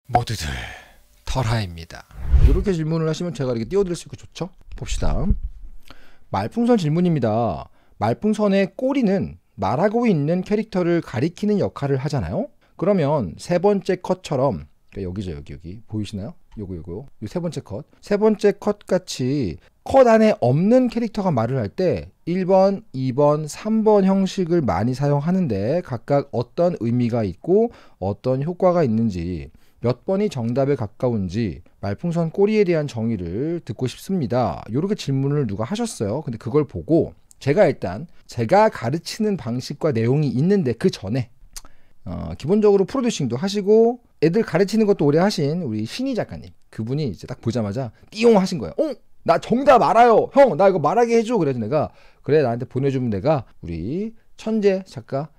모두들 털하입니다. 이렇게 질문을 하시면 제가 이렇게 띄워드릴 수 있고 좋죠? 봅시다. 말풍선 질문입니다. 말풍선의 꼬리는 말하고 있는 캐릭터를 가리키는 역할을 하잖아요. 그러면 세 번째 컷처럼, 그러니까 여기죠, 여기 보이시나요? 요거 이 세 번째 컷, 세 번째 컷 같이 컷 안에 없는 캐릭터가 말을 할 때 1번, 2번, 3번 형식을 많이 사용하는데 각각 어떤 의미가 있고 어떤 효과가 있는지, 몇 번이 정답에 가까운지 말풍선 꼬리에 대한 정의를 듣고 싶습니다. 이렇게 질문을 누가 하셨어요. 근데 그걸 보고 제가 일단 제가 가르치는 방식과 내용이 있는데 그 전에 기본적으로 프로듀싱도 하시고 애들 가르치는 것도 오래 하신 우리 신희 작가님, 그분이 이제 딱 보자마자 띠용 하신 거예요. 나 정답 알아요. 형, 나 이거 말하게 해줘. 그래서 내가 그래, 나한테 보내주면 내가 우리 천재 작가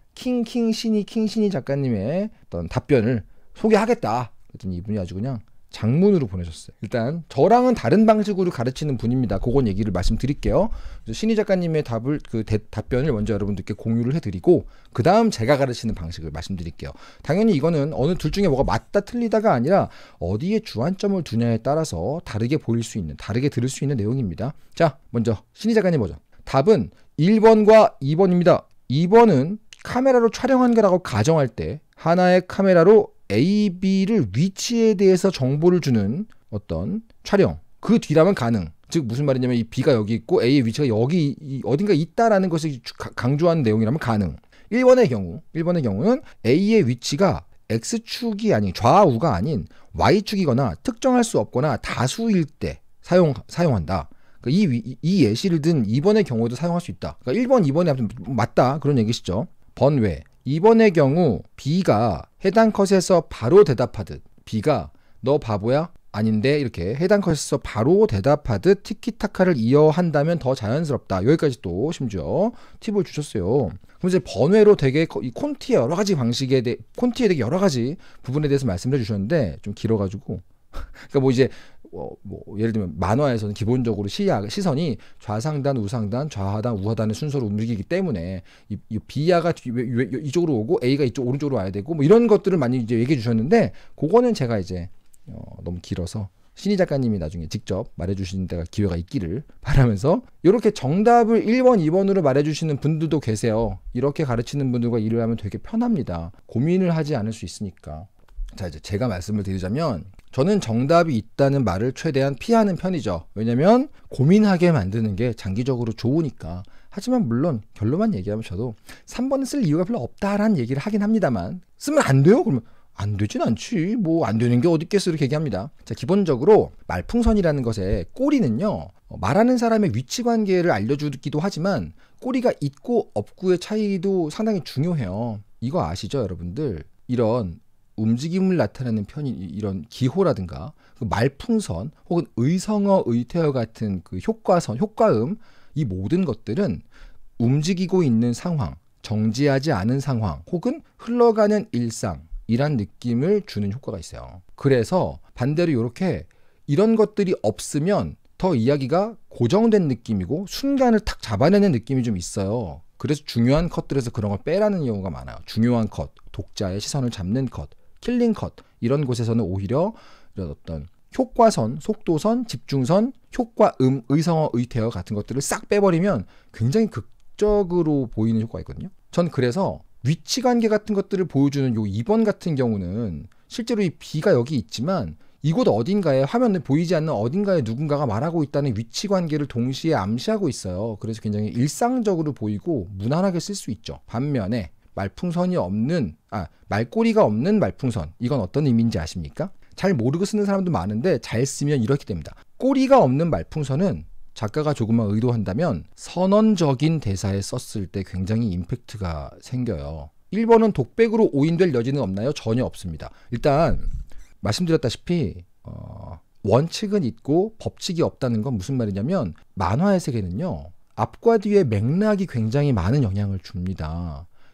킹신희 작가님의 어떤 답변을 소개하겠다. 그랬더니 이분이 아주 그냥 장문으로 보내셨어요. 일단 저랑은 다른 방식으로 가르치는 분입니다. 그건 얘기를 말씀드릴게요. 그래서 신희 작가님의 답변을 먼저 여러분들께 공유를 해드리고 그 다음 제가 가르치는 방식을 말씀드릴게요. 당연히 이거는 어느 둘 중에 뭐가 맞다 틀리다가 아니라 어디에 주안점을 두냐에 따라서 다르게 보일 수 있는, 다르게 들을 수 있는 내용입니다. 자, 먼저 신희 작가님 버전. 답은 1번과 2번입니다. 2번은 카메라로 촬영한 거라고 가정할 때 하나의 카메라로 A, B를 위치에 대해서 정보를 주는 어떤 촬영, 그 뒤라면 가능. 즉 무슨 말이냐면 이 B가 여기 있고 A의 위치가 여기 어딘가 있다라는 것을 강조하는 내용이라면 가능. 1번의 경우는 A의 위치가 X축이 아닌, 좌우가 아닌 Y축이거나 특정할 수 없거나 다수일 때 사용한다. 그러니까 이 예시를 든 2번의 경우에도 사용할 수 있다. 그러니까 1번, 2번이 아무튼 맞다, 그런 얘기시죠. 번외, 2번의 경우 B가 해당 컷에서 바로 대답하듯, B가 너 바보야? 아닌데 이렇게 해당 컷에서 바로 대답하듯 티키타카를 이어한다면 더 자연스럽다. 여기까지 또 심지어 팁을 주셨어요. 그럼 이제 번외로 되게 이 콘티의 여러 가지 방식에 대해, 콘티에 되게 여러 가지 부분에 대해서 말씀을 해주셨는데 좀 길어가지고 그러니까 뭐 이제 예를 들면 만화에서는 기본적으로 시선이 좌상단, 우상단, 좌하단, 우하단의 순서로 움직이기 때문에 이 B야가 이쪽으로 오고 A가 이쪽 오른쪽으로 와야 되고 뭐 이런 것들을 많이 이제 얘기해 주셨는데, 그거는 제가 이제 너무 길어서 신희 작가님이 나중에 직접 말해주시는 데가 기회가 있기를 바라면서, 이렇게 정답을 1번, 2번으로 말해주시는 분들도 계세요. 이렇게 가르치는 분들과 일을 하면 되게 편합니다. 고민을 하지 않을 수 있으니까. 자, 이제 제가 말씀을 드리자면 저는 정답이 있다는 말을 최대한 피하는 편이죠. 왜냐면 고민하게 만드는 게 장기적으로 좋으니까. 하지만 물론 결론만 얘기하면 저도 3번은 쓸 이유가 별로 없다라는 얘기를 하긴 합니다만, 쓰면 안 돼요? 그러면 안 되진 않지. 뭐 안 되는 게 어디 있겠어, 이렇게 얘기합니다. 자, 기본적으로 말풍선이라는 것의 꼬리는요, 말하는 사람의 위치 관계를 알려주기도 하지만 꼬리가 있고 없고의 차이도 상당히 중요해요. 이거 아시죠, 여러분들? 이런 움직임을 나타내는 이런 기호라든가 그 말풍선 혹은 의성어, 의태어 같은 그 효과선, 효과음, 이 모든 것들은 움직이고 있는 상황, 정지하지 않은 상황 혹은 흘러가는 일상이란 느낌을 주는 효과가 있어요. 그래서 반대로 이렇게 이런 것들이 없으면 더 이야기가 고정된 느낌이고 순간을 탁 잡아내는 느낌이 좀 있어요. 그래서 중요한 컷들에서 그런 걸 빼라는 경우가 많아요. 중요한 컷, 독자의 시선을 잡는 컷, 킬링 컷, 이런 곳에서는 오히려 이런 어떤 효과선, 속도선, 집중선, 효과음, 의성어, 의태어 같은 것들을 싹 빼버리면 굉장히 극적으로 보이는 효과가 있거든요. 전 그래서 위치관계 같은 것들을 보여주는 요 2번 같은 경우는 실제로 이 B가 여기 있지만 이곳 어딘가에, 화면에 보이지 않는 어딘가에 누군가가 말하고 있다는 위치관계를 동시에 암시하고 있어요. 그래서 굉장히 일상적으로 보이고 무난하게 쓸 수 있죠. 반면에 말풍선이 없는, 말꼬리가 없는 말풍선, 이건 어떤 의미인지 아십니까? 잘 모르고 쓰는 사람도 많은데 잘 쓰면 이렇게 됩니다. 꼬리가 없는 말풍선은 작가가 조금만 의도한다면 선언적인 대사에 썼을 때 굉장히 임팩트가 생겨요. 1번은 독백으로 오인될 여지는 없나요? 전혀 없습니다. 일단 말씀드렸다시피 원칙은 있고 법칙이 없다는 건 무슨 말이냐면, 만화의 세계는요, 앞과 뒤에 맥락이 굉장히 많은 영향을 줍니다.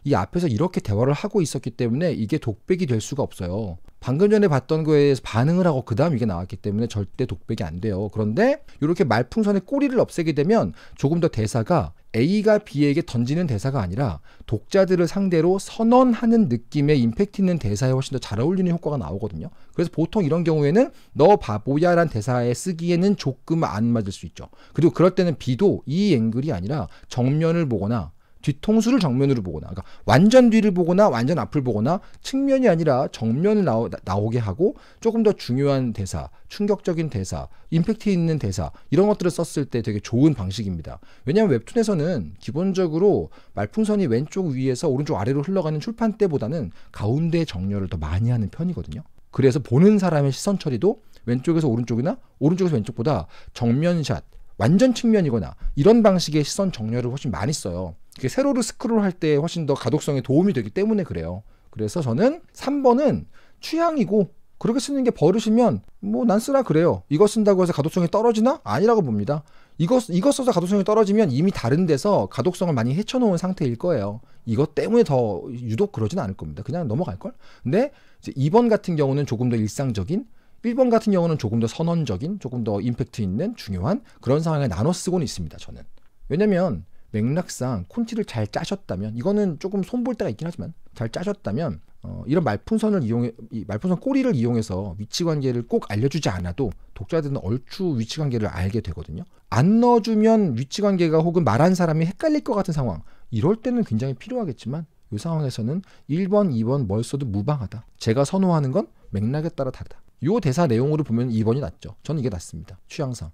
이 앞에서 이렇게 대화를 하고 있었기 때문에 이게 독백이 될 수가 없어요. 방금 전에 봤던 거에 반응을 하고 그 다음 이게 나왔기 때문에 절대 독백이 안 돼요. 그런데 이렇게 말풍선의 꼬리를 없애게 되면 조금 더 대사가 A가 B에게 던지는 대사가 아니라 독자들을 상대로 선언하는 느낌의 임팩트 있는 대사에 훨씬 더 잘 어울리는 효과가 나오거든요. 그래서 보통 이런 경우에는 너 바보야 라는 대사에 쓰기에는 조금 안 맞을 수 있죠. 그리고 그럴 때는 B도 이 앵글이 아니라 정면을 보거나 뒤통수를 정면으로 보거나, 그러니까 완전 뒤를 보거나 완전 앞을 보거나 측면이 아니라 정면을 나오게 하고 조금 더 중요한 대사, 충격적인 대사, 임팩트 있는 대사 이런 것들을 썼을 때 되게 좋은 방식입니다. 왜냐하면 웹툰에서는 기본적으로 말풍선이 왼쪽 위에서 오른쪽 아래로 흘러가는 출판 때보다는 가운데 정렬을 더 많이 하는 편이거든요. 그래서 보는 사람의 시선 처리도 왼쪽에서 오른쪽이나 오른쪽에서 왼쪽보다 정면샷, 완전 측면이거나 이런 방식의 시선 정렬을 훨씬 많이 써요. 그게 세로로 스크롤 할 때 훨씬 더 가독성에 도움이 되기 때문에 그래요. 그래서 저는 3번은 취향이고 그렇게 쓰는 게 버릇이면 뭐 난 쓰라 그래요. 이거 쓴다고 해서 가독성이 떨어지나? 아니라고 봅니다. 이거 써서 가독성이 떨어지면 이미 다른 데서 가독성을 많이 헤쳐놓은 상태일 거예요. 이것 때문에 더 유독 그러진 않을 겁니다. 그냥 넘어갈걸? 근데 이제 2번 같은 경우는 조금 더 일상적인, 1번 같은 경우는 조금 더 선언적인, 조금 더 임팩트 있는 중요한 그런 상황에 나눠 쓰고는 있습니다. 저는. 왜냐면 맥락상 콘티를 잘 짜셨다면, 이거는 조금 손볼 때가 있긴 하지만 잘 짜셨다면 이런 말풍선 꼬리를 이용해서 위치관계를 꼭 알려주지 않아도 독자들은 얼추 위치관계를 알게 되거든요. 안 넣어주면 위치관계가 혹은 말한 사람이 헷갈릴 것 같은 상황, 이럴 때는 굉장히 필요하겠지만 이 상황에서는 1번, 2번 뭘 써도 무방하다. 제가 선호하는 건 맥락에 따라 다르다. 요 대사 내용으로 보면 2번이 낫죠. 저는 이게 낫습니다. 취향상.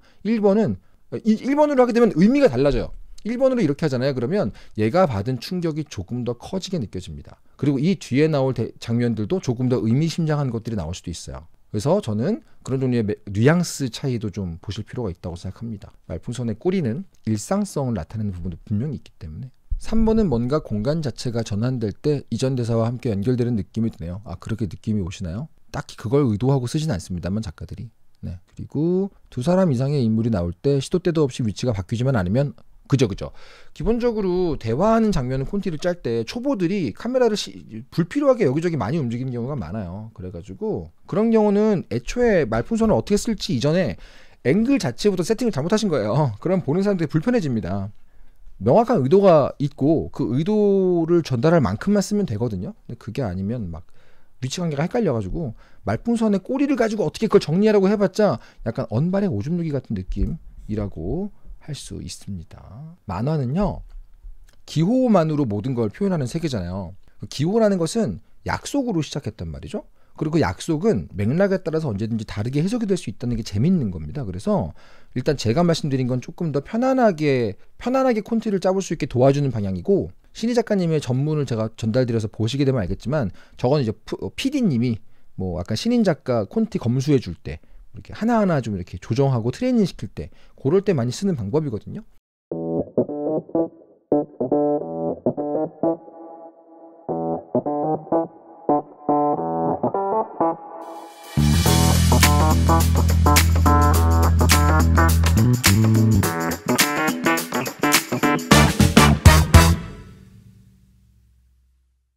1번으로 하게 되면 의미가 달라져요. 1번으로 이렇게 하잖아요. 그러면 얘가 받은 충격이 조금 더 커지게 느껴집니다. 그리고 이 뒤에 나올 장면들도 조금 더 의미심장한 것들이 나올 수도 있어요. 그래서 저는 그런 종류의 뉘앙스 차이도 좀 보실 필요가 있다고 생각합니다. 말풍선의 꼬리는 일상성을 나타내는 부분도 분명히 있기 때문에. 3번은 뭔가 공간 자체가 전환될 때 이전 대사와 함께 연결되는 느낌이 드네요. 아, 그렇게 느낌이 오시나요? 딱히 그걸 의도하고 쓰진 않습니다만 작가들이. 네. 그리고 두 사람 이상의 인물이 나올 때 시도 때도 없이 위치가 바뀌지만 않으면 그죠. 기본적으로 대화하는 장면은 콘티를 짤 때 초보들이 카메라를 불필요하게 여기저기 많이 움직이는 경우가 많아요. 그래가지고 그런 경우는 애초에 말풍선을 어떻게 쓸지 이전에 앵글 자체부터 세팅을 잘못하신 거예요. 그럼 보는 사람들이 불편해집니다. 명확한 의도가 있고 그 의도를 전달할 만큼만 쓰면 되거든요. 근데 그게 아니면 막 위치관계가 헷갈려가지고 말풍선의 꼬리를 가지고 어떻게 그걸 정리하라고 해봤자 약간 언발의 오줌 누기 같은 느낌이라고 할 수 있습니다. 만화는요, 기호만으로 모든 걸 표현하는 세계잖아요. 기호라는 것은 약속으로 시작했단 말이죠. 그리고 그 약속은 맥락에 따라서 언제든지 다르게 해석이 될 수 있다는 게 재밌는 겁니다. 그래서 일단 제가 말씀드린 건 조금 더 편안하게 콘티를 짜볼 수 있게 도와주는 방향이고, 신희 작가님의 전문을 제가 전달드려서 보시게 되면 알겠지만, 저건 이제 PD님이 뭐 약간 신인 작가 콘티 검수해 줄 때 이렇게 하나하나 좀 이렇게 조정하고 트레이닝 시킬 때 그럴 때 많이 쓰는 방법이거든요.